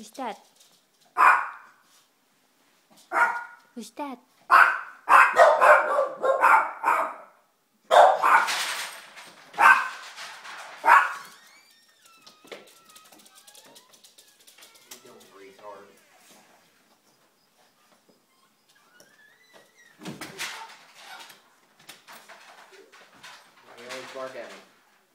Who's that? Who's that? Don't breathe hard. They always bark at me.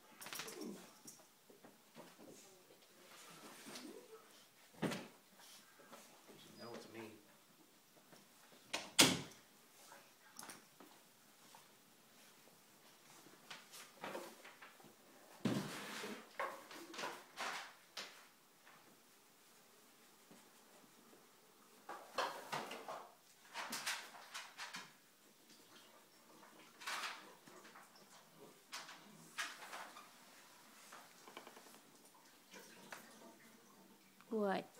You know it's me. What?